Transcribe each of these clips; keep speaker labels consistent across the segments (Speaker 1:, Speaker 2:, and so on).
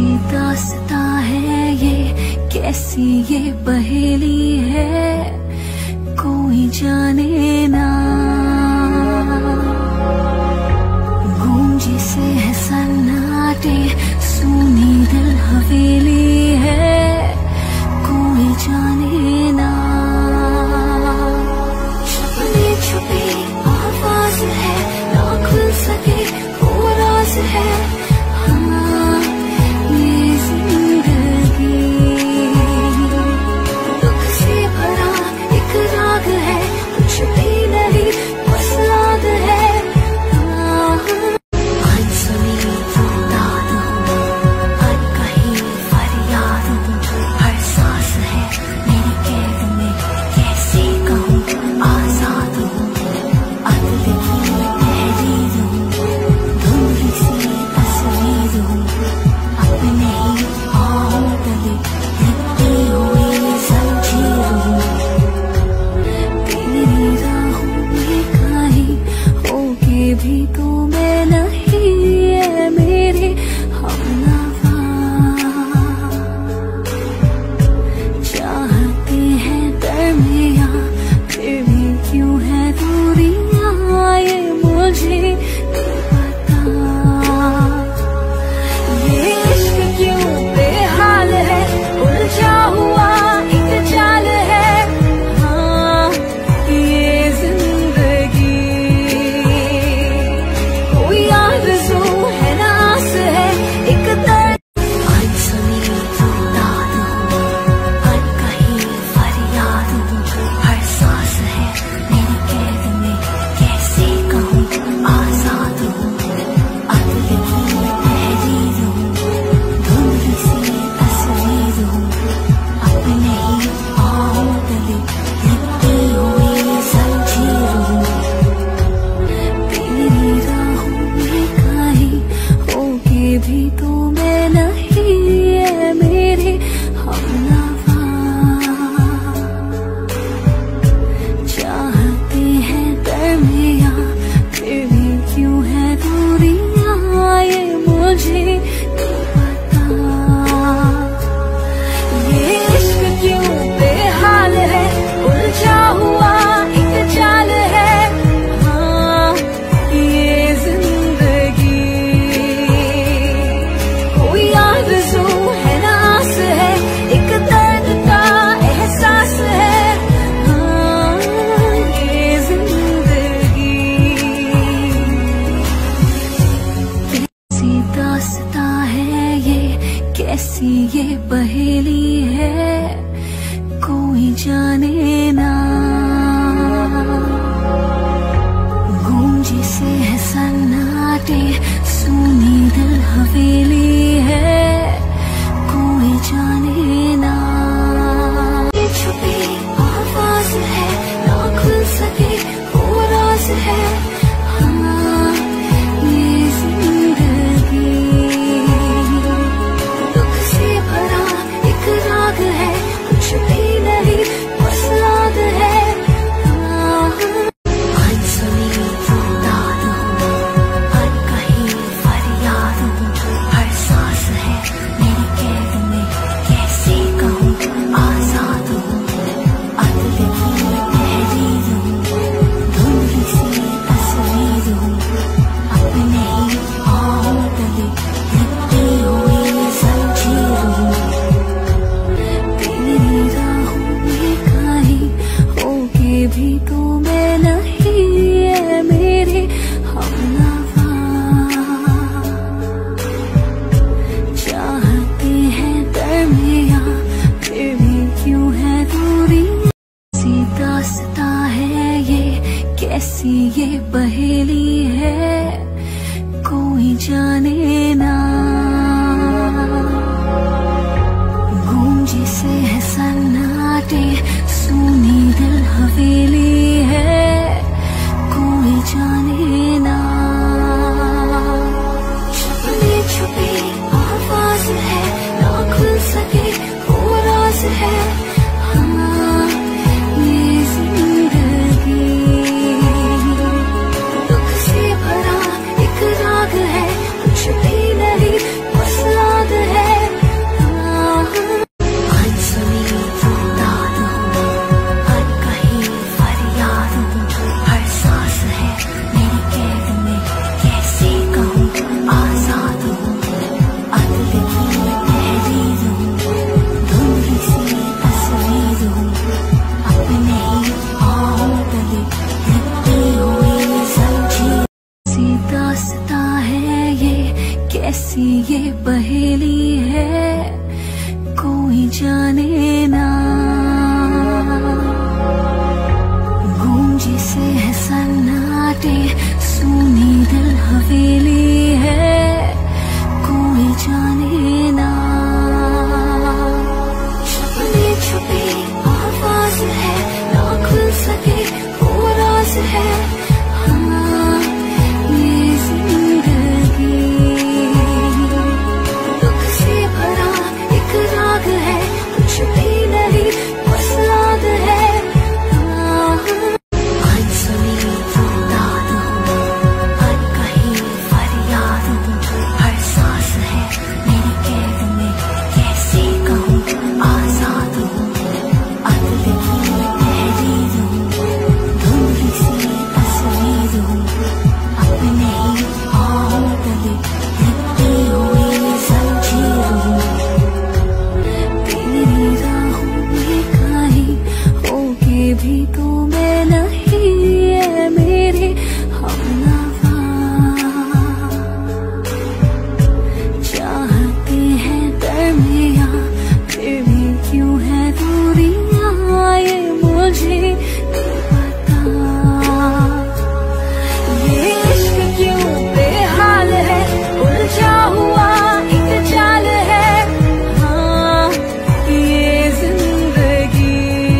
Speaker 1: कैसी दास्तां है ये, कैसी ये पहेली है, कोई जाने ना। गूंजी से है सन्नाटे, सुनी दिल हवेली है, कोई जाने ना। छुपी छुपी आवाज है, ना खुल सके वो राज है। हाँ ये जिंदगी दुख से भरा एक राग है, कुछ भी नहीं बस याद है। अनसुनी फरियाद हूँ, अनकही फरियाद हूँ, हर सांस है मेरी कैद में, कैसे कहूँ आजाद हूँ। अदलिकी तहरीर हूँ, धुंधली सी तस्वीर हूँ, अपने ही पाँव तले लिपटी हुई जंजीर हूँ। तेरी राहों में कहीं होके भी तो मैं नहीं, है मेरे हमनवा। चाहते हैं दरमियाँ, फिर भी क्यों है दूरियाँ, ये मुझे नहीं पता। ये इश्क क्यों बेहाल है, उलझा हुआ एक जाल है। हाँ ये जिंदगी कोई आरज़ू है ना आस है, एक दर्द। अनसुनी फरियाद हूँ, अनकही फरियाद हूँ, हर सांस है मेरी कैद में, कैसे कहूँ आजाद हूँ। अदलिकी तहरीर हूँ, धुंधली सी तस्वीर हूँ, अपने ही पाँव तले लिपटी हुई जंजीर हूँ। तेरी राहों में कहीं होके भी तो मैं नहीं, है मेरे हमनवा। चाहते हैं दरमियाँ, फिर भी क्यों है दूरियाँ, ये मुझे नहीं पता। ये इश्क क्यों बेहाल है, उलझा हुआ एक जाल है। हाँ ये जिंदगी कोई आरज़ू है ना आस है, एक दर्द का एहसास है। हाँ ये जिंदगी कैसी दास्तां है ये, कैसी ये पहेली है, कोई जाने ना। गूंजी से है सन्नाटे, सुनी दिल हवेली है, कोई जाने ना। ये छुपी आवाज है, ना खुल सके वो राज है। हाँ ये जिंदगी दुख से भरा एक राग है, कुछ भी नहीं बस याद है। अनसुनी फरियाद हूँ, अनकही फरियाद हूँ, हर सांस है मेरी कैद में, कैसे कहूँ आजाद हूँ। अदलिकी तहरीर हूँ, धुंधली सी तस्वीर हूँ, अपने ही पाँव तले लिपटी हुई जंजीर हूँ। तेरी राहों में कहीं होके भी तो मैं नहीं, है मेरे हमनवा। चाहते हैं दरमियाँ, फिर भी क्यों है दूरियाँ। कैसी दास्तां है ये, कैसी ये पहेली है, कोई जाने ना। गूंजी से है सन्नाटे, सुनी दिल हवेली है, कोई जाने ना। छुपी छुपी आवाज है, ना खुल सके वो राज है। हाँ ये जिंदगी दुख से भरा एक राग है, कुछ भी नहीं बस याद है। पहेली है, कोई जाने ना। गूंजी से है सन्नाटे, सुनी दिल हवेली है, कोई जाने ना। छुपी छुपी आवाज है, ना खुल सके वो राज है। हाँ ये जिंदगी दुख से भरा एक राग है, कुछ भी नहीं बस याद है। अनसुनी फरियाद हूँ, अनकही फरियाद हूँ, हर सांस है मेरी कैद में, कैसे कहूँ आजाद हूँ। अदल की तहरीर हूँ, धुंधली सी तस्वीर हूँ, अपने ही पाँव तले लिपटी हुई जंजीर हूँ। तेरी राहों में कहीं होके भी तो मैं नहीं, है मेरे हमनवा। चाहते हैं दरमियाँ, फिर भी क्यों है दूरियाँ, ये मुझे नहीं पता। ये इश्क क्यों बेहाल है, उलझा हुआ एक जाल है। हाँ ये जिंदगी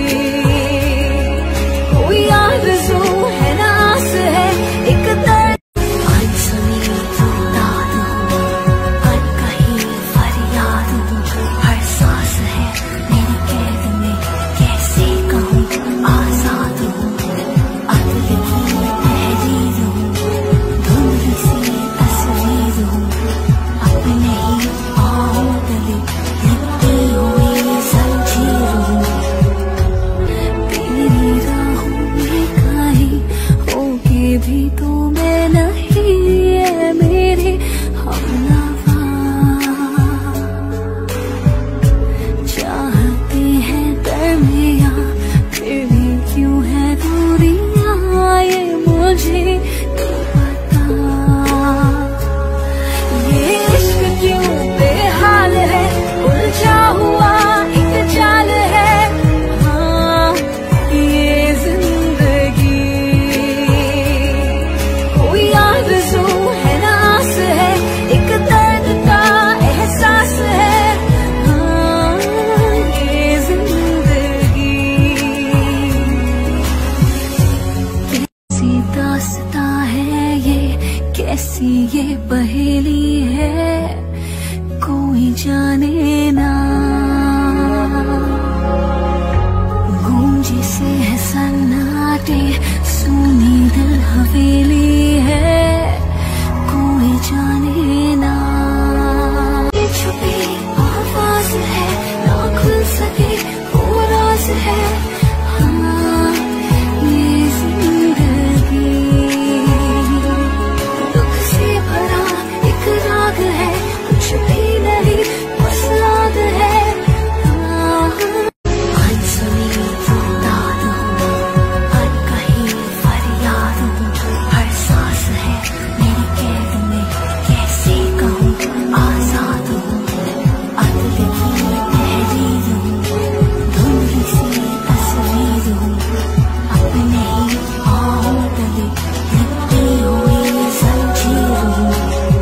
Speaker 1: कोई आरज़ू है ना आस है, एक दर्द। अनसुनी फरियाद हूँ, अनकही फरियाद हूँ, हर सांस है मेरी कैद में, कैसे कहूँ आजाद हूँ। अदल की तहरीर हूँ, धुंधली सी तस्वीर हूँ, अपने ही पाँव तले लिपटी हुई जंजीर हूँ। तेरी राहों में कहीं होके भी तो मैं नहीं, है मेरे हमनवा। चाहते हैं दरमियाँ, फिर भी क्यों है दूरियाँ, ये मुझे नहीं पता। ये इश्क क्यों बेहाल है, उलझा हुआ एक जाल है। हाँ ये जिंदगी कोई आरज़ू है ना आस है, एक दर्द का एहसास है। हाँ ये जिंदगी कैसी दास्तां है ये, कैसी ये पहेली है, कोई जाने ना। गूंजी से है सन्नाटे, सुनी दिल हवेली है, कोई जाने ना। ये छुपी आवाज है, ना खुल सके वो राज है। हाँ ये जिंदगी दुख से भरा एक राग है, कुछ भी नहीं बस याद है। अनसुनी फरियाद हूँ, अनकही फरियाद हूँ, हर सांस है मेरी कैद में, कैसे कहूँ आजाद हूँ। अदल की तहरीर हूँ, धुंधली सी तस्वीर हूँ, अपने ही पाँव तले लिपटी हुई जंजीर हूँ।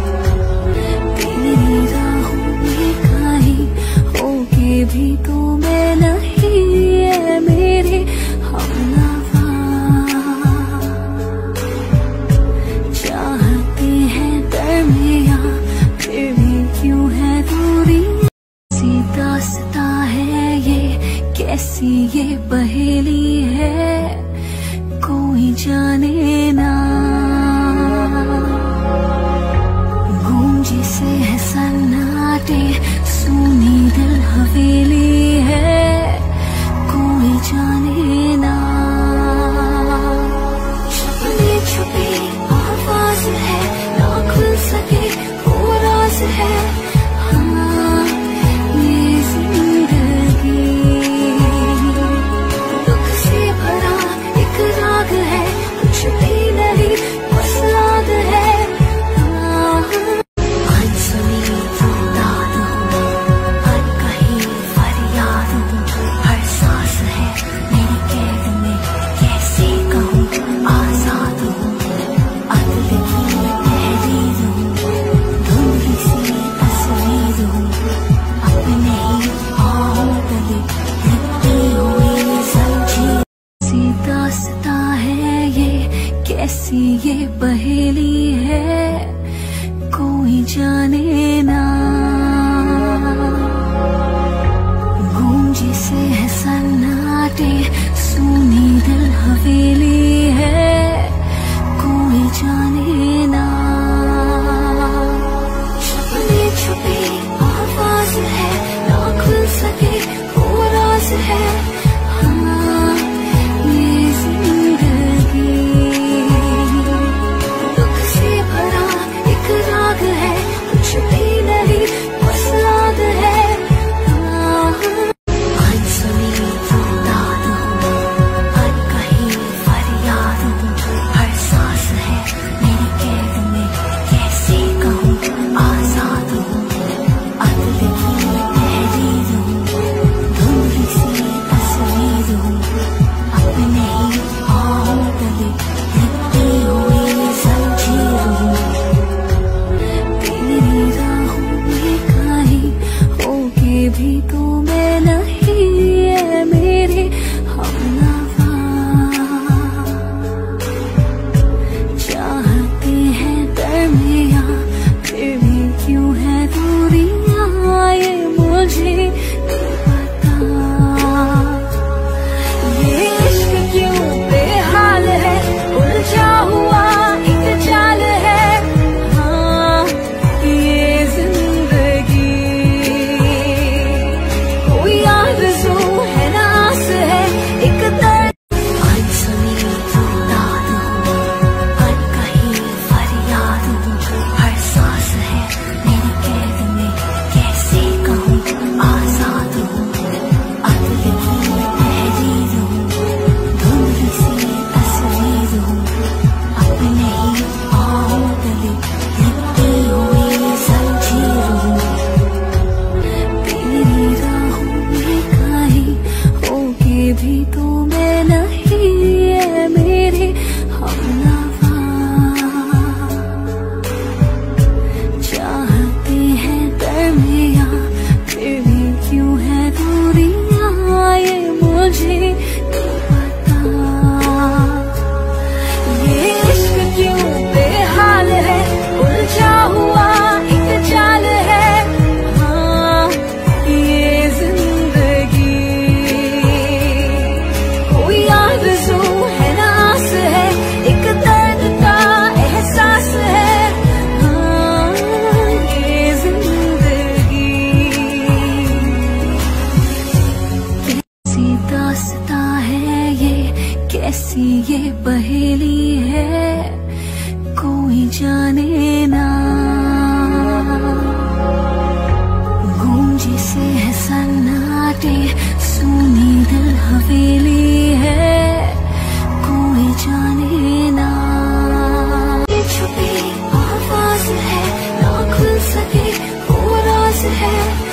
Speaker 1: तेरी राहों में कहीं होके भी तो मैं नहीं, है मेरे हमनवा। चाहते हैं दरमियाँ, फिर भी क्यों है दूरियाँ। कैसी दास्तां है ये, कैसी ये पहेली है, कोई जाने ना। गूंजी से है सन्नाटे, सुनी दिल हवेली है, कोई जाने ना। छुपी छुपी आवाज है, ना खुल सके वो राज है। हाँ ये जिंदगी भी तू मैं नहीं है मेरे हमनवा। चाहते हैं दरमियां फिर भी क्यों है दूरियां, ये मुझे नहीं पता। ये इश्क क्यों बेहाल है, उलझा हुआ एक जाल है। हाँ ये जिंदगी कोई आरज़ू है ना आस है एक दर्द। अनसुनी दाद हूँ, अनकही फरियाद हूँ, हर सांस है मेरी कैद में कैसे कहूँ आजाद हूँ। अदल की तहरीर हूँ, धुंधली सी तस्वीर हूँ, अपने ही पाँव तले लिपटी हुई जंजीर हूँ। तेरी राहों में कहीं होके भी तू मैं नहीं है मेरे हमनवा। चाहते हैं दरमियां फिर भी क्यों है दूरियां, ये मुझे नहीं पता। ये इश्क क्यों बेहाल है, उलझा हुआ एक जाल है। हाँ ये जिंदगी कोई आरज़ू है ना आस है एक दर्द का एहसास है। हाँ ये जिंदगी कैसी दास्तां है ये, कैसी ये पहेली है, कोई जाने ना। गूंजी से है सन्नाटे, सुनी दिल हवेली है, कोई जाने ना। ये छुपी आवाज है ना खुल सके वो राज है।